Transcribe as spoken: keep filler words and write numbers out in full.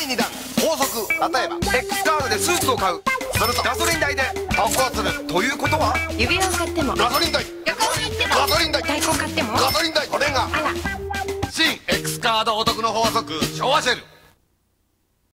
いにだん法則。例えば X カードでスーツを買う、するとガソリン代で得をする。ということは指輪を買ってもガソリン代、 旅行に行ってもガソリン代、 大根買ってもガソリン代。これがあら新 X カードお得の法則、昭和シェル。